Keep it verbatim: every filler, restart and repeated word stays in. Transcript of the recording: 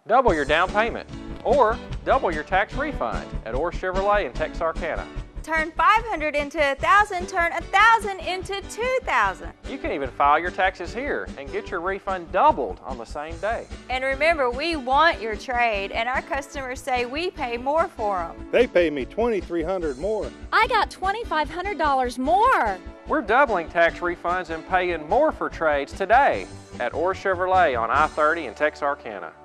Double your down payment or double your tax refund at Orr Chevrolet in Texarkana. Turn five hundred into a thousand, turn a thousand into two thousand. You can even file your taxes here and get your refund doubled on the same day. And remember, we want your trade, and our customers say we pay more for them. They pay me twenty-three hundred dollars more. I got twenty-five hundred dollars more. We're doubling tax refunds and paying more for trades today at Orr Chevrolet on I thirty in Texarkana.